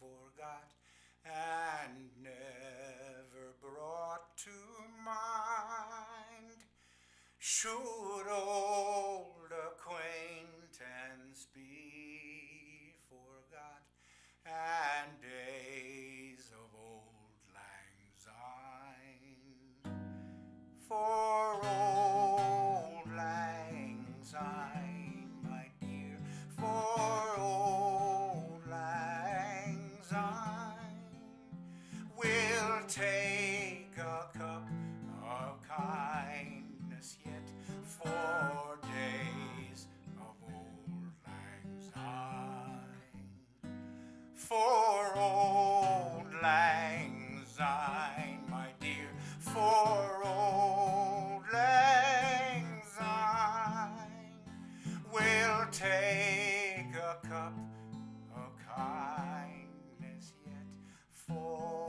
forgot and never brought to mind. Should old acquaintance be forgot, and days of old lang syne? For old lang syne, my dear, for old lang syne, we'll take a cup of kindness yet for days of old lang syne. For old lang syne, my dear, for old lang syne, we'll take a cup of kindness yet for